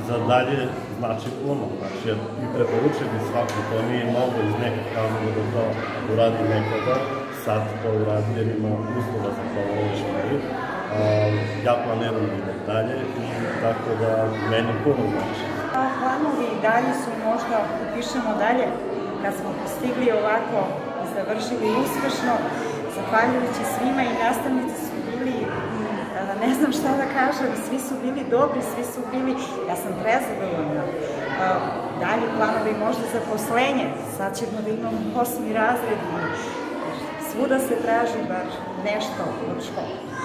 za dalje znači puno, znači i preporučujem bi svako ko nije mogo iz nekog razloga da to uradi nekada, sad to uradi jer ima uslova za to u ovoj školi. Ja planiram da idem dalje i tako da meni puno znači. Planovi i dalje su možda upišemo dalje, kad smo postigli ovako i završili uspešno, zahvaljujući svima i nastavnici su bili, ne znam šta da kažem, svi su bili dobri, svi su bili, ja sam prezadovoljna. Dalje planovi možda zaposlenje, sad ćemo da imamo 8. razred i svuda se traži bar nešto od škole.